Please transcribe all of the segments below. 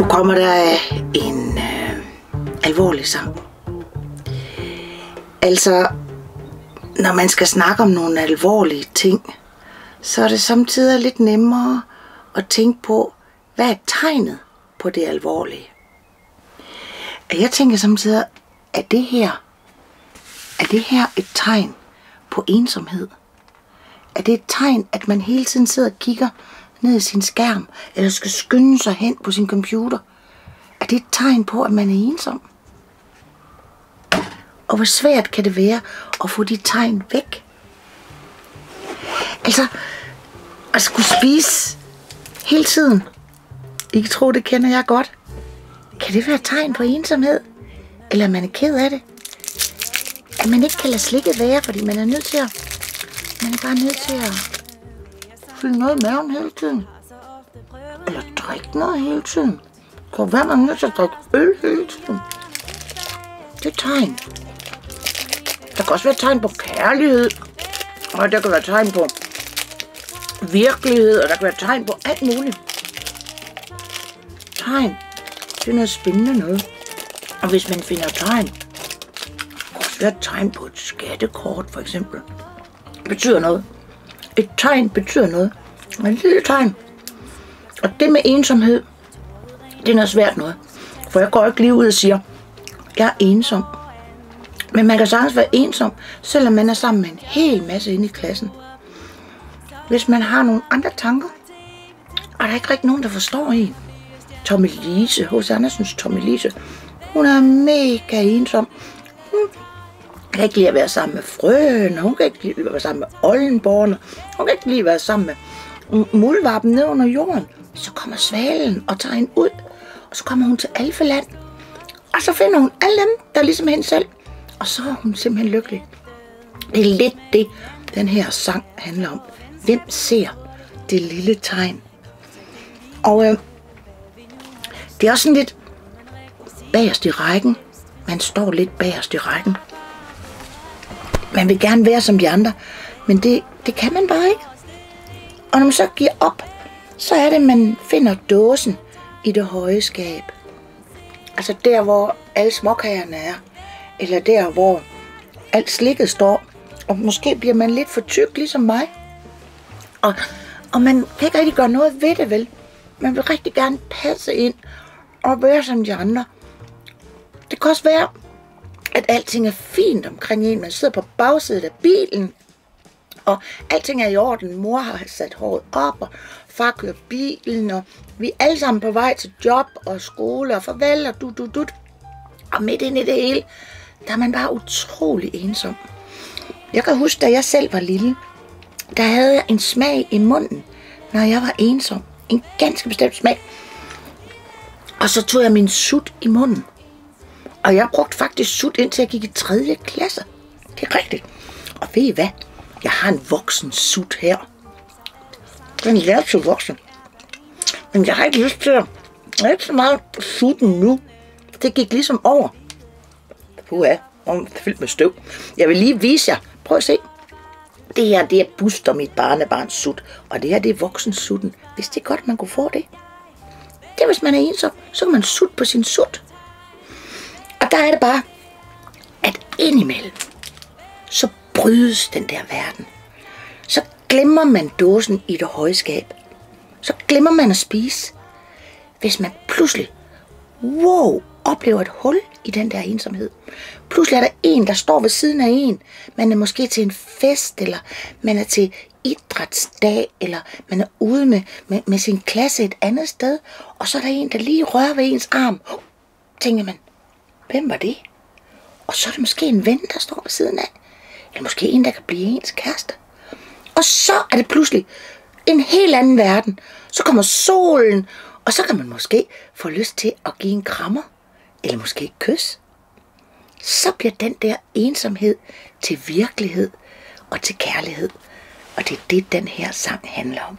Nu kommer der en alvorlig sang. Altså, når man skal snakke om nogle alvorlige ting, så er det samtidig lidt nemmere at tænke på, hvad er tegnet på det alvorlige. Og jeg tænker samtidig, er det her et tegn på ensomhed? Er det et tegn, at man hele tiden sidder og kigger ned i sin skærm, eller skal skynde sig hen på sin computer? Er det et tegn på, at man er ensom? Og hvor svært kan det være at få de tegn væk? Altså, at skulle spise hele tiden. I kan tro, det kender jeg godt. Kan det være et tegn på ensomhed? Eller man er ked af det? At man ikke kan lade slikket være, fordi man er nødt til at... Man er bare nødt til at fylde noget i maven hele tiden. Eller drikke noget hele tiden. For hvad man er nødt til at drikke øl hele tiden. Det er et tegn. Der kan også være tegn på kærlighed. Og der kan være tegn på virkelighed. Og der kan være tegn på alt muligt. Tegn. Det er noget spændende noget. Og hvis man finder tegn. Der kan også være et tegn på et skattekort for eksempel. Det betyder noget. Et tegn betyder noget. Et lille tegn. Og det med ensomhed. Det er noget svært noget. For jeg går ikke lige ud og siger, jeg er ensom. Men man kan sagtens være ensom, selvom man er sammen med en hel masse inde i klassen. Hvis man har nogle andre tanker, og der er ikke rigtig nogen, der forstår en. Tommy Lise, H.C. Andersens Tommy Lise, hun er mega ensom. Hun kan ikke lide at være sammen med frøen, hun kan ikke lide at være sammen med oldenborgerne, hun kan ikke lide at være sammen med muldvarpen nede under jorden. Så kommer svalen og tager hende ud, og så kommer hun til Alfeland. Og så finder hun alle dem, der er ligesom hende selv. Og så er hun simpelthen lykkelig. Det er lidt det, den her sang handler om. Hvem ser det lille tegn? Og det er også sådan lidt bagerst i rækken. Man står lidt bagerst i rækken. Man vil gerne være som de andre, men det kan man bare ikke. Og når man så giver op, så er det, man finder dåsen i det høje skab. Altså der, hvor alle småkagerne er. Eller der, hvor alt slikket står. Og måske bliver man lidt for tyk, ligesom mig. Og man kan ikke rigtig gøre noget ved det, vel? Man vil rigtig gerne passe ind og være som de andre. Det kan også være, at alting er fint omkring en. Man sidder på bagsædet af bilen, og alting er i orden. Mor har sat håret op, og far kører bilen, og vi er alle sammen på vej til job og skole og farvel og du. Og midt ind i det hele, der er man bare utrolig ensom. Jeg kan huske, da jeg selv var lille, der havde jeg en smag i munden, når jeg var ensom. En ganske bestemt smag. Og så tog jeg min sut i munden. Og jeg brugte faktisk sut, indtil jeg gik i 3. klasse. Det er rigtigt. Og ved I hvad? Jeg har en voksen sut her. Den er til voksen. Men jeg har ikke lyst til at... Jeg har ikke så meget sutten nu. Det gik ligesom over. Puha, det er fyldt med støv. Jeg vil lige vise jer. Prøv at se. Det her, det er Buster, mit barnebarns sut. Og det her, det er voksensutten. Hvis det er godt, man kunne få det. Det er, hvis man er ensom, så kan man sutte på sin sut. Og der er det bare, at indimellem, så brydes den der verden. Så glemmer man dåsen i det høje skab. Så glemmer man at spise. Hvis man pludselig, oplever et hul i den der ensomhed. Pludselig er der en, der står ved siden af en. Man er måske til en fest, eller man er til idrætsdag, eller man er ude med sin klasse et andet sted, og så er der en, der lige rører ved ens arm. Tænker man, hvem var det? Og så er det måske en ven, der står ved siden af. Eller måske en, der kan blive ens kæreste. Og så er det pludselig en helt anden verden. Så kommer solen, og så kan man måske få lyst til at give en krammer. Eller måske et kys. Så bliver den der ensomhed til virkelighed og til kærlighed. Og det er det, den her sang handler om.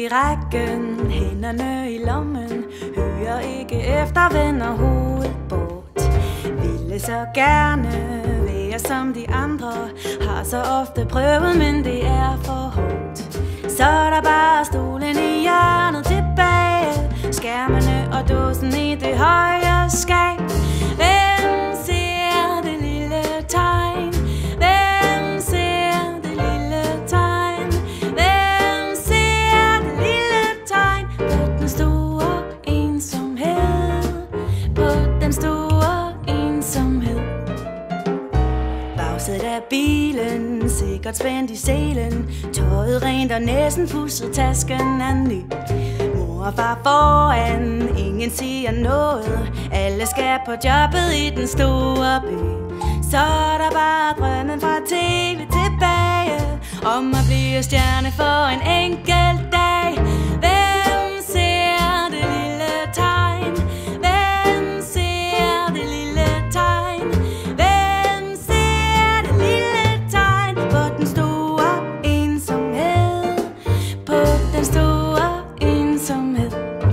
i rækken, hænderne i lommen, hører ikke efter, vender hovedet bort. Ville så gerne være som de andre, har så ofte prøvet, men det er for hårdt. Så er der bare stolen i hjørnet tilbage, skærmene og dåsen i det høje skab. Hvem ser det lille tegn? Hvem ser det lille tegn? Hvem ser det lille tegn på den store ensomhed? På den store ensomhed. Bagsædet af bilen, sikkert spændt i selen, tøjet rent og næsen pudset, tasken er ny. Mor og far foran, ingen siger noget, alle skal på jobbet i den store by. Så er der bare drømmen fra tv tilbage, om at blive stjerne for en enkelt dag. Hvem ser det lille tegn? Hvem ser det lille tegn? Hvem ser det lille tegn på den store ensomhed? På den store ensomhed.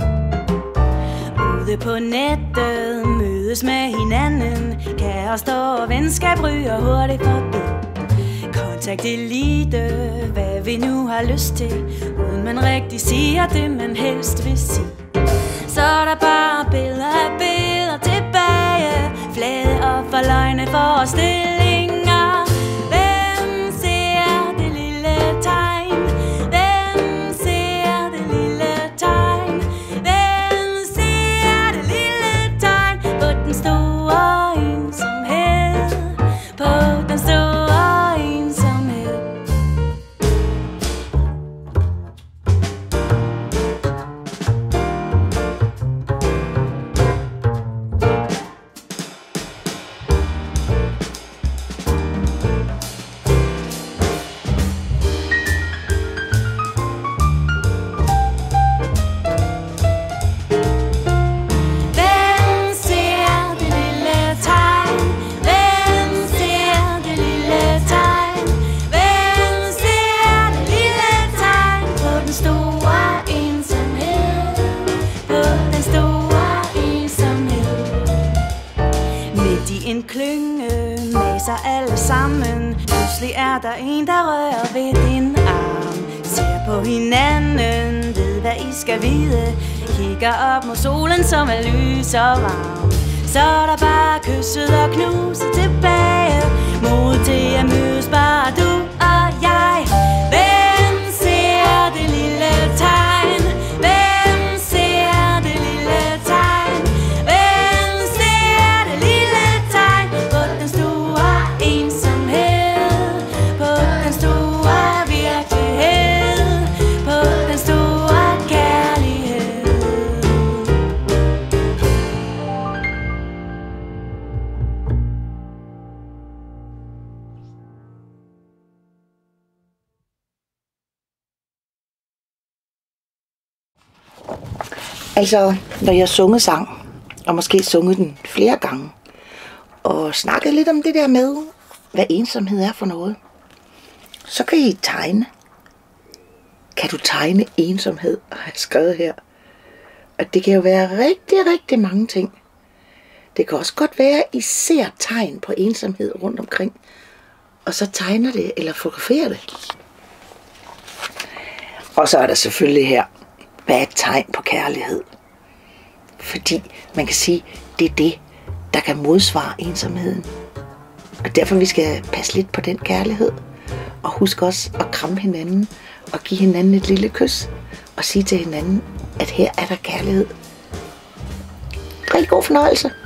Ude på nettet mødes med hinanden, kærester og venskab ryger hurtigt forbi. Kontakt elite, hvad vi nu har lyst til, uden man rigtig siger det, man helst vil sige. Så er der bare billeder af billeder tilbage, flade og forløgne forestillinger. Hvem ser det lille tegn? Hvem ser det lille tegn? Hvem ser det lille tegn på den store ensomhed? På den store ensomhed. En klynge maser alle sammen. Pludselig er der en, der rører ved din arm. Ser på hinanden, ved hvad I skal vide. Kigger op mod solen, som er lys og varm. Så er der bare kysset og knuset tilbage. Mod til at mødes, bare du og jeg. Hvem ser det lille tegn? Hvem ser det lille tegn? Hvem ser det lille tegn på den store ensomhed? På den store virkelighed? På den store kærlighed? Altså, når jeg sunget sang, og måske sunget den flere gange, og snakket lidt om det der med, hvad ensomhed er for noget, så kan I tegne. Kan du tegne ensomhed, har jeg skrevet her. Og det kan jo være rigtig, rigtig mange ting. Det kan også godt være, at I ser tegn på ensomhed rundt omkring, og så tegner det eller fotograferer det. Og så er der selvfølgelig her, hvad er et tegn på kærlighed? Fordi man kan sige, det er det, der kan modsvare ensomheden. Og derfor vi skal passe lidt på den kærlighed. Og husk også at kramme hinanden og give hinanden et lille kys. Og sige til hinanden, at her er der kærlighed. Rigtig god fornøjelse.